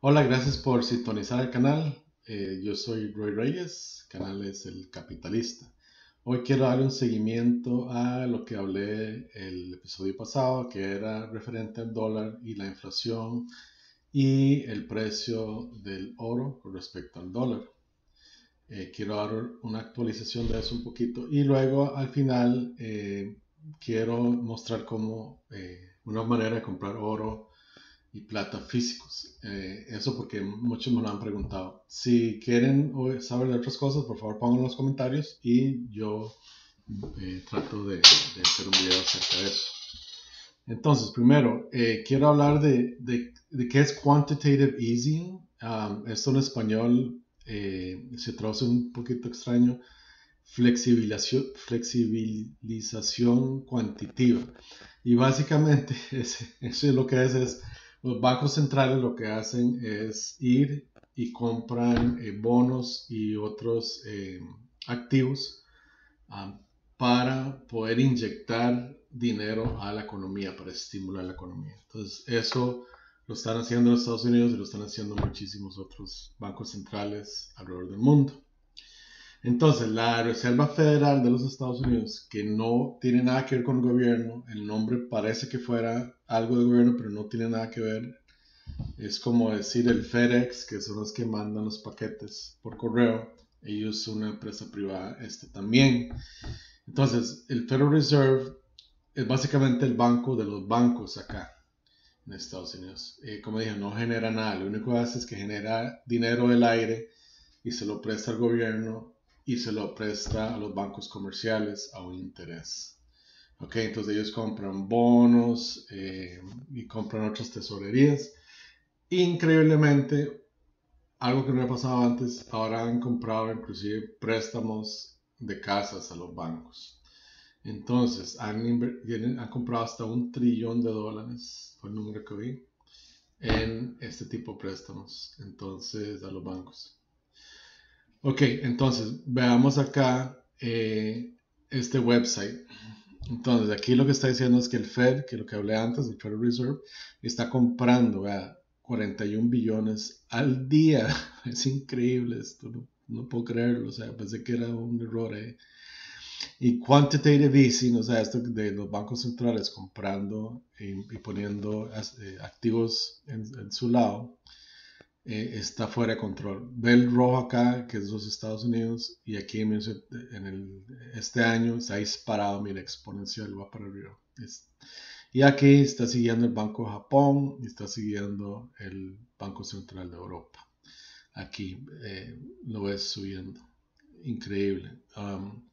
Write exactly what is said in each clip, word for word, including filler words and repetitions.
Hola, gracias por sintonizar el canal. Eh, yo soy Roy Reyes, canal es El Capitalista. Hoy quiero darle un seguimiento a lo que hablé el episodio pasado, que era referente al dólar y la inflación y el precio del oro con respecto al dólar. Eh, quiero dar una actualización de eso un poquito y luego al final eh, quiero mostrar cómo eh, una manera de comprar oro y plata físicos. Eh, eso porque muchos me lo han preguntado. Si quieren saber de otras cosas, por favor pongan en los comentarios y yo eh, trato de, de, hacer un video acerca de eso. Entonces, primero, eh, quiero hablar de, de, de, qué es quantitative easing. Um, esto en español eh, se traduce un poquito extraño. Flexibilización, flexibilización cuantitativa. Y básicamente eso es lo que es, es los bancos centrales lo que hacen es ir y compran eh, bonos y otros eh, activos um, para poder inyectar dinero a la economía, para estimular la economía. Entonces eso lo están haciendo en Estados Unidos y lo están haciendo muchísimos otros bancos centrales alrededor del mundo. Entonces, la Reserva Federal de los Estados Unidos, que no tiene nada que ver con el gobierno, el nombre parece que fuera algo de gobierno, pero no tiene nada que ver. Es como decir el FedEx, que son los que mandan los paquetes por correo. Ellos son una empresa privada, este también. Entonces, el Federal Reserve es básicamente el banco de los bancos acá en Estados Unidos. Eh, como dije, no genera nada. Lo único que hace es que genera dinero del aire y se lo presta al gobierno y se lo presta a los bancos comerciales a un interés. Ok, entonces ellos compran bonos eh, y compran otras tesorerías. Increíblemente, algo que no había pasado antes, ahora han comprado inclusive préstamos de casas a los bancos. Entonces, han, han comprado hasta un trillón de dólares, fue el número que vi, en este tipo de préstamos, entonces, a los bancos. Ok, entonces veamos acá eh, este website. Entonces aquí lo que está diciendo es que el Fed, que lo que hablé antes, el Federal Reserve, está comprando vea, cuarenta y un billones al día. Es increíble esto, no, no puedo creerlo, o sea, pensé que era un error. Eh. Y quantitative easing, o sea, esto de los bancos centrales comprando y, y poniendo eh, activos en, en su lado. Eh, está fuera de control. Ve el rojo acá, que es los Estados Unidos, y aquí en el, este año está disparado, mira, exponencial, va para arriba. Es, y aquí está siguiendo el Banco de Japón y está siguiendo el Banco Central de Europa. Aquí eh, lo ves subiendo. Increíble. Um,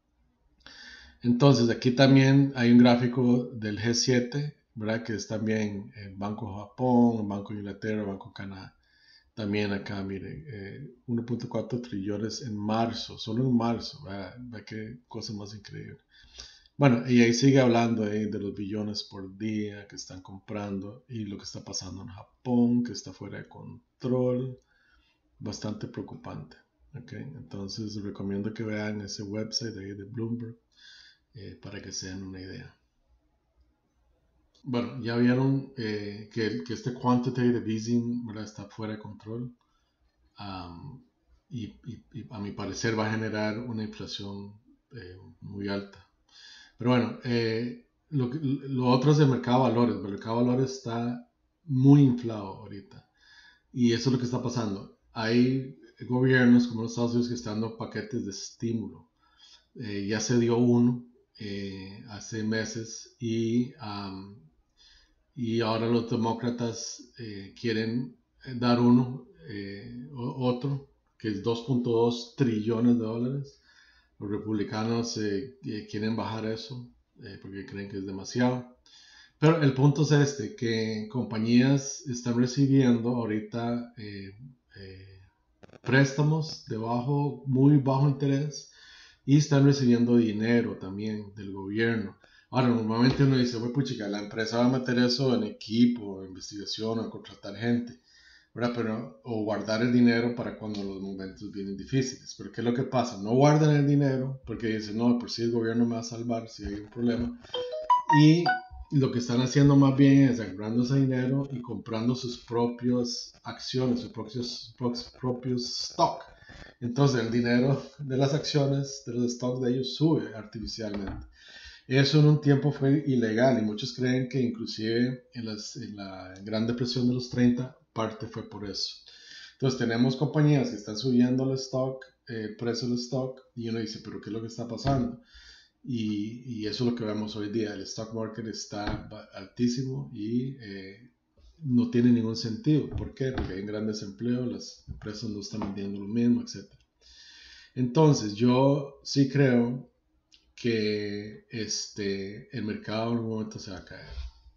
entonces, aquí también hay un gráfico del G siete, ¿verdad? Que es también el Banco de Japón, el Banco de Inglaterra, el Banco de Canadá. También acá, miren, eh, uno punto cuatro trillones en marzo, solo en marzo, ¿verdad? Ve qué cosa más increíble. Bueno, y ahí sigue hablando eh, de los billones por día que están comprando y lo que está pasando en Japón, que está fuera de control, bastante preocupante. Okay, entonces recomiendo que vean ese website ahí de Bloomberg eh, para que se den una idea. Bueno, ya vieron eh, que, que este quantitative easing, ¿verdad? Está fuera de control. Um, y, y, y a mi parecer va a generar una inflación eh, muy alta. Pero bueno, eh, lo, lo otro es el mercado de valores. El mercado de valores está muy inflado ahorita. Y eso es lo que está pasando. Hay gobiernos como los Estados Unidos que están dando paquetes de estímulo. Eh, ya se dio uno eh, hace meses y, um, y ahora los demócratas eh, quieren dar uno, eh, otro, que es dos punto dos trillones de dólares. Los republicanos eh, quieren bajar eso eh, porque creen que es demasiado. Pero el punto es este, que compañías están recibiendo ahorita eh, eh, préstamos de bajo, muy bajo interés y están recibiendo dinero también del gobierno. Ahora, normalmente uno dice, bueno, puchica, la empresa va a meter eso en equipo, en investigación, en contratar gente, ¿verdad? Pero, o guardar el dinero para cuando los momentos vienen difíciles. Pero ¿qué es lo que pasa? No guardan el dinero porque dicen, no, por si el gobierno me va a salvar si hay un problema. Y lo que están haciendo más bien es agarrando ese dinero y comprando sus propias acciones, sus propios, propios stock. Entonces el dinero de las acciones, de los stocks de ellos sube artificialmente. Eso en un tiempo fue ilegal y muchos creen que inclusive en, las, en la Gran Depresión de los treinta parte fue por eso. Entonces tenemos compañías que están subiendo el stock, eh, el precio del stock, y uno dice, pero ¿qué es lo que está pasando? Y, y eso es lo que vemos hoy día. El stock market está altísimo y eh, no tiene ningún sentido. ¿Por qué? Porque hay un gran desempleo, las empresas no están vendiendo lo mismo, etcétera. Entonces yo sí creo que este, el mercado en algún momento se va a caer.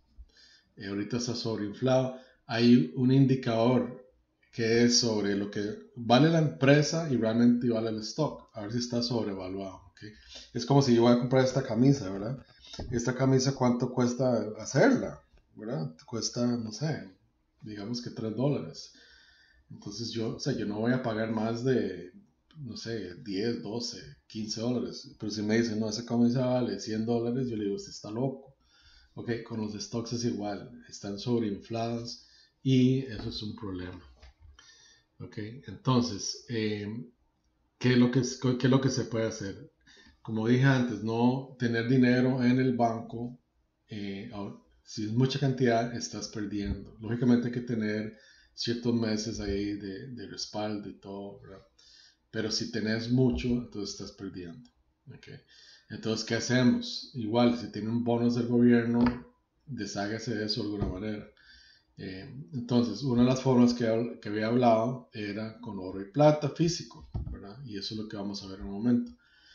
Eh, ahorita está sobreinflado. Hay un indicador que es sobre lo que vale la empresa y realmente vale el stock. A ver si está sobrevaluado. ¿Okay? Es como si yo voy a comprar esta camisa, ¿verdad? Esta camisa, ¿cuánto cuesta hacerla? ¿Verdad? Cuesta, no sé, digamos que tres dólares. Entonces yo, o sea, yo no voy a pagar más de, no sé, diez, doce, quince dólares. Pero si me dicen, no, esa camisa vale cien dólares, yo le digo, usted está loco. Ok, con los stocks es igual, están sobreinflados y eso es un problema. Ok, entonces, eh, ¿qué, es lo que, ¿qué es lo que se puede hacer? Como dije antes, no tener dinero en el banco, eh, si es mucha cantidad, estás perdiendo. Lógicamente hay que tener ciertos meses ahí de, de respaldo y todo, ¿verdad? Pero si tenés mucho, entonces estás perdiendo. Okay. Entonces, ¿qué hacemos? Igual, si tienen bonos del gobierno, deshágase de eso de alguna manera. Eh, entonces, una de las formas que, que había hablado era con oro y plata físico, ¿verdad? Y eso es lo que vamos a ver en un momento.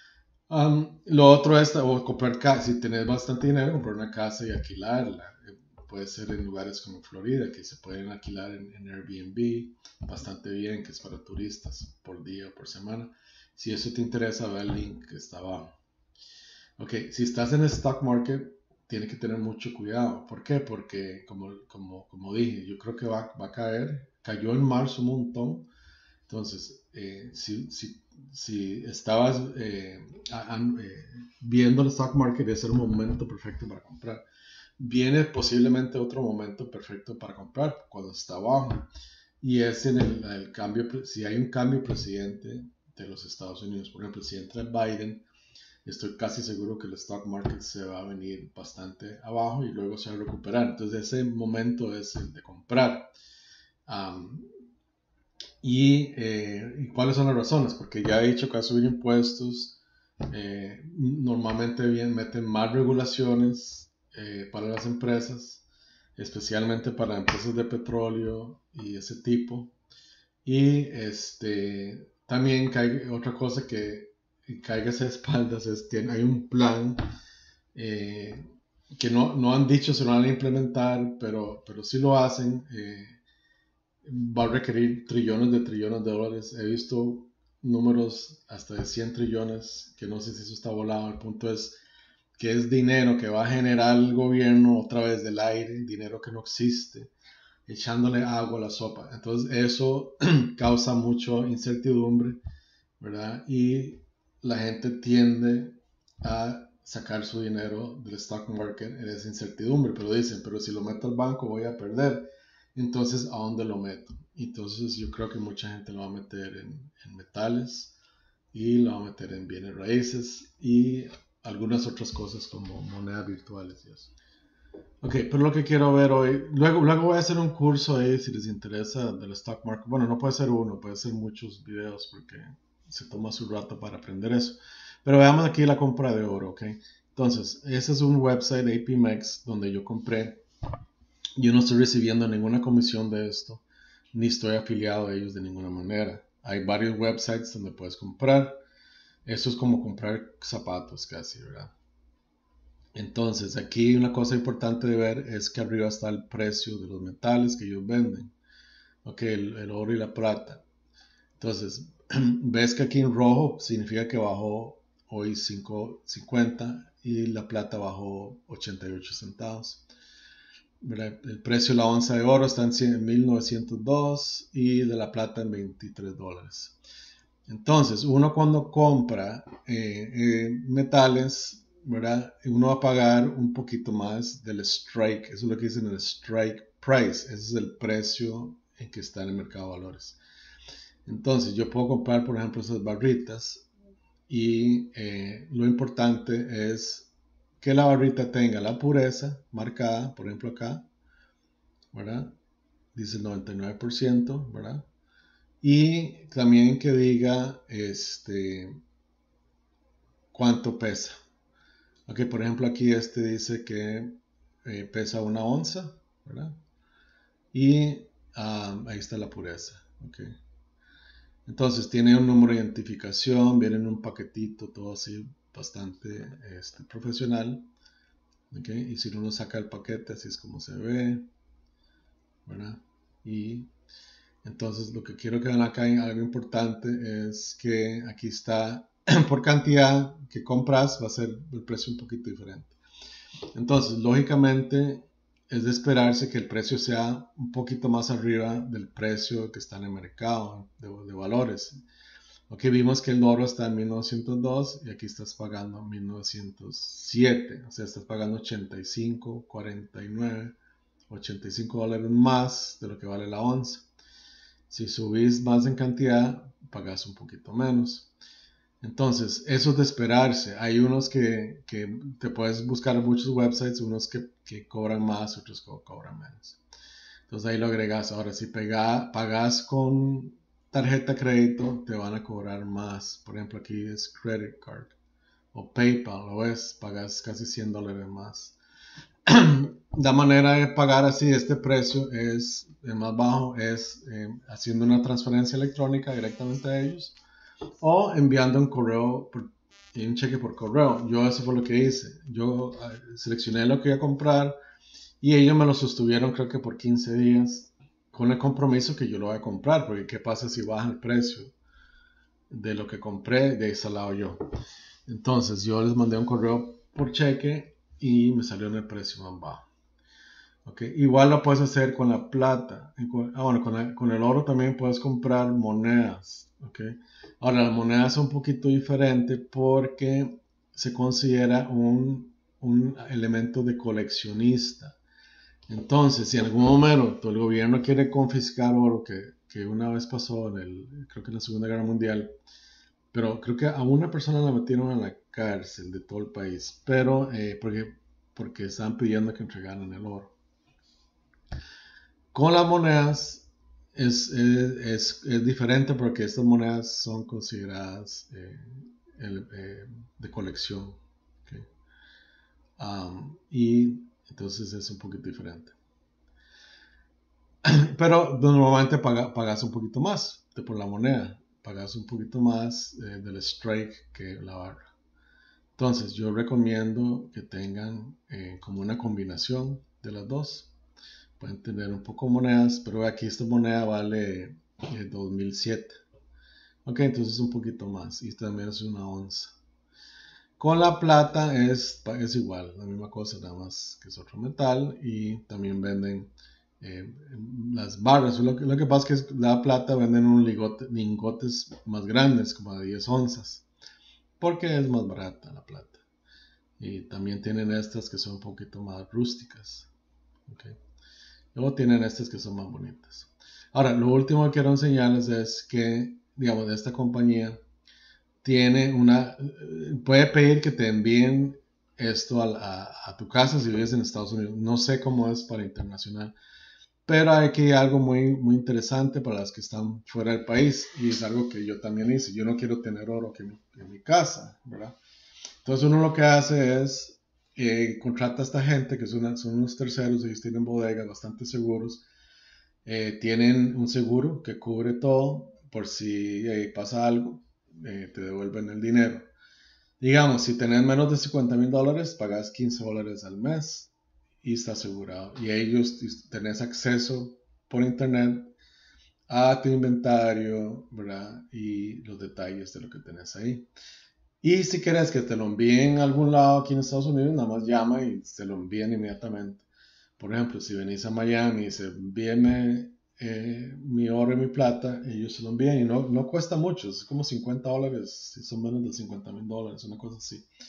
Um, lo otro es o comprar casa. Si tenés bastante dinero, comprar una casa y alquilarla. Eh, puede ser en lugares como Florida, que se pueden alquilar en, en Airbnb bastante bien, que es para turistas por día o por semana. Si eso te interesa, ve el link que está abajo. Ok, si estás en el stock market, tienes que tener mucho cuidado. ¿Por qué? Porque, como, como, como dije, yo creo que va, va a caer. Cayó en marzo un montón. Entonces, eh, si, si, si estabas eh, a, a, eh, viendo el stock market, es el momento perfecto para comprar. Viene posiblemente otro momento perfecto para comprar cuando está abajo. Y es en el, el cambio, si hay un cambio presidente de los Estados Unidos, por ejemplo, si entra Biden, estoy casi seguro que el stock market se va a venir bastante abajo y luego se va a recuperar. Entonces ese momento es el de comprar. Um, y, eh, ¿Y cuáles son las razones? Porque ya he dicho que va a subir impuestos. Eh, normalmente bien, meten más regulaciones eh, para las empresas, especialmente para empresas de petróleo y ese tipo. Y este, también hay otra cosa que caiga a espaldas es que hay un plan eh, que no, no han dicho si lo van a implementar, pero, pero sí lo hacen. Eh, va a requerir trillones de trillones de dólares. He visto números hasta de cien trillones, que no sé si eso está volado. El punto es que es dinero que va a generar el gobierno otra vez del aire, dinero que no existe, echándole agua a la sopa. Entonces eso causa mucha incertidumbre, ¿verdad? Y la gente tiende a sacar su dinero del stock market en esa incertidumbre, pero dicen, pero si lo meto al banco voy a perder. Entonces, ¿a dónde lo meto? Entonces yo creo que mucha gente lo va a meter en, en metales y lo va a meter en bienes raíces y algunas otras cosas como monedas virtuales y eso. Ok, pero lo que quiero ver hoy, luego, luego voy a hacer un curso ahí si les interesa del stock market. Bueno, no puede ser uno, puede ser muchos videos porque se toma su rato para aprender eso. Pero veamos aquí la compra de oro, ok. Entonces, ese es un website A P M E X donde yo compré. Yo no estoy recibiendo ninguna comisión de esto, ni estoy afiliado a ellos de ninguna manera. Hay varios websites donde puedes comprar. Esto es como comprar zapatos casi, ¿verdad? Entonces, aquí una cosa importante de ver es que arriba está el precio de los metales que ellos venden. Ok, el, el oro y la plata. Entonces, ves que aquí en rojo significa que bajó hoy cinco cincuenta y la plata bajó ochenta y ocho centavos. El precio de la onza de oro está en mil novecientos dos y de la plata en veintitrés dólares. Entonces, uno cuando compra eh, eh, metales, ¿verdad? Uno va a pagar un poquito más del strike, eso es lo que dicen el strike price, ese es el precio en que está en el mercado de valores. Entonces yo puedo comprar, por ejemplo, esas barritas y eh, lo importante es que la barrita tenga la pureza marcada, por ejemplo acá, ¿verdad? Dice el noventa y nueve por ciento, ¿verdad? Y también que diga este, cuánto pesa. Ok, por ejemplo aquí este dice que eh, pesa una onza, ¿verdad? Y um, ahí está la pureza. Okay. Entonces tiene un número de identificación, viene en un paquetito, todo así bastante este, profesional. Okay. Y si uno saca el paquete, así es como se ve, ¿verdad? Y entonces lo que quiero que vean acá, algo importante, es que aquí está por cantidad que compras, va a ser el precio un poquito diferente. Entonces, lógicamente, es de esperarse que el precio sea un poquito más arriba del precio que está en el mercado de, de valores. Aquí vimos que el oro está en mil novecientos dos y aquí estás pagando mil novecientos siete, o sea, estás pagando ochenta y cinco, cuarenta y nueve, ochenta y cinco dólares más de lo que vale la onza. Si subís más en cantidad, pagas un poquito menos. Entonces, eso es de esperarse. Hay unos que, que te puedes buscar en muchos websites, unos que, que cobran más, otros que cobran menos. Entonces ahí lo agregas. Ahora, si pega, pagas con tarjeta crédito, te van a cobrar más. Por ejemplo, aquí es credit card o PayPal, lo ves, pagas casi cien dólares más. La manera de pagar así este precio es el más bajo, es eh, haciendo una transferencia electrónica directamente a ellos o enviando un correo, por, un cheque por correo. Yo eso fue lo que hice. Yo uh, seleccioné lo que iba a comprar y ellos me lo sostuvieron creo que por quince días con el compromiso que yo lo voy a comprar, porque qué pasa si baja el precio de lo que compré de ese lado yo. Entonces yo les mandé un correo por cheque y me salió en el precio más bajo. Okay. Igual lo puedes hacer con la plata. Ah, bueno, con, la, con el oro también puedes comprar monedas. Okay. Ahora, las monedas son un poquito diferentes porque se considera un, un elemento de coleccionista. Entonces, si en algún momento el gobierno quiere confiscar oro, que, que una vez pasó en el, creo que en la Segunda Guerra Mundial, pero creo que a una persona la metieron a la cárcel de todo el país, pero eh, porque, porque estaban pidiendo que entregaran el oro. Con las monedas es, es, es, es diferente porque estas monedas son consideradas eh, el, eh, de colección. Okay. Um, y entonces es un poquito diferente. Pero normalmente paga, pagas un poquito más de por la moneda. Pagas un poquito más eh, del strike que la barra. Entonces yo recomiendo que tengan eh, como una combinación de las dos. Pueden tener un poco de monedas, pero aquí esta moneda vale eh, dos mil siete. Ok, entonces un poquito más. Y también es una onza. Con la plata es, es igual, la misma cosa, nada más que es otro metal. Y también venden eh, las barras. Lo que, lo que pasa es que la plata venden un lingote, lingotes más grandes, como de diez onzas. Porque es más barata la plata. Y también tienen estas que son un poquito más rústicas. Okay. Luego tienen estas que son más bonitas. Ahora, lo último que quiero enseñarles es que, digamos, de esta compañía tiene una, puede pedir que te envíen esto a, a, a tu casa si vives en Estados Unidos. No sé cómo es para internacional, pero hay aquí algo muy, muy interesante para las que están fuera del país y es algo que yo también hice. Yo no quiero tener oro que en, en mi casa, ¿verdad? Entonces uno lo que hace es eh, contrata a esta gente que son, son unos terceros, ellos tienen bodegas bastante seguros. Eh, tienen un seguro que cubre todo por si eh, pasa algo, eh, te devuelven el dinero. Digamos, si tenés menos de cincuenta mil dólares, pagas quince dólares al mes y está asegurado. Y ellos tenés acceso por internet a tu inventario, ¿verdad? Y los detalles de lo que tenés ahí. Y si quieres que te lo envíen a algún lado aquí en Estados Unidos, nada más llama y te lo envían inmediatamente. Por ejemplo, si venís a Miami y dice, envíeme eh, mi oro y mi plata, ellos se lo envían y no, no cuesta mucho, es como cincuenta dólares, si son menos de cincuenta mil dólares, una cosa así.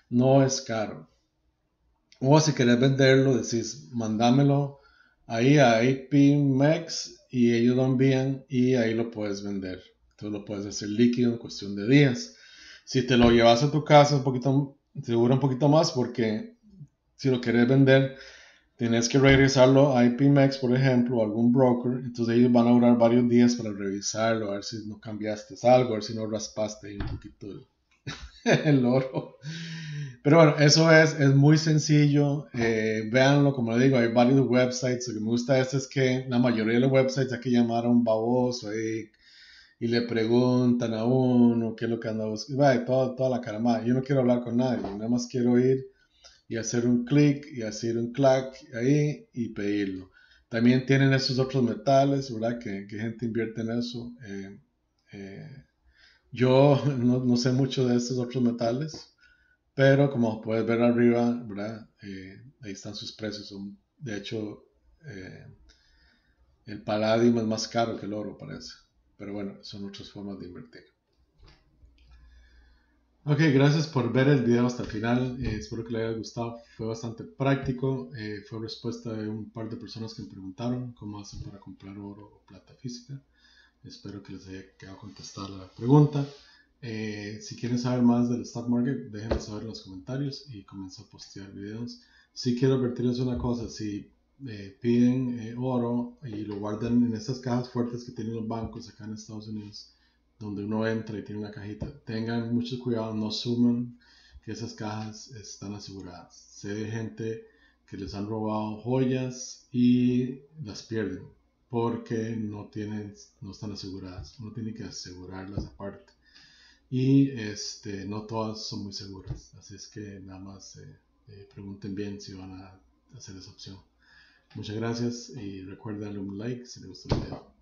no es caro. O si querés venderlo, decís, mándamelo ahí a A P Mex y ellos lo envían y ahí lo puedes vender. Entonces lo puedes hacer líquido en cuestión de días. Si te lo llevas a tu casa, un poquito, te dura un poquito más porque si lo querés vender, tienes que regresarlo a I P M E X, por ejemplo, o algún broker. Entonces ellos van a durar varios días para revisarlo, a ver si no cambiaste algo, a ver si no raspaste ahí un poquito el, el oro. Pero bueno, eso es, es muy sencillo. Eh, véanlo, como le digo, hay varios websites. Lo que me gusta de esto es que la mayoría de los websites hay que llamar a un baboso ahí y le preguntan a uno qué es lo que anda buscando. Vaya, toda, toda la caramada. Yo no quiero hablar con nadie, nada más quiero ir y hacer un clic y hacer un clack ahí y pedirlo. También tienen esos otros metales, ¿verdad? Que, que gente invierte en eso. Eh, eh, yo no, no, sé mucho de estos otros metales, pero como puedes ver arriba, ¿verdad? Eh, ahí están sus precios. Son, de hecho, eh, el palladium es más caro que el oro, parece. Pero bueno, son otras formas de invertir. Ok, gracias por ver el video hasta el final. Eh, espero que les haya gustado. Fue bastante práctico. Eh, fue respuesta de un par de personas que me preguntaron cómo hacen para comprar oro o plata física. Espero que les haya quedado contestada la pregunta. Eh, si quieren saber más del stock market, déjenme saber en los comentarios y comienzo a postear videos. Si quiero advertirles una cosa, si eh, piden eh, oro y lo guardan en esas cajas fuertes que tienen los bancos acá en Estados Unidos, donde uno entra y tiene una cajita, tengan mucho cuidado, no sumen que esas cajas están aseguradas. Sé de gente que les han robado joyas y las pierden porque no tienen, no están aseguradas. Uno tiene que asegurarlas aparte. Y este, no todas son muy seguras. Así es que nada más eh, eh, pregunten bien si van a hacer esa opción. Muchas gracias y recuerden darle un like si les gustó el video.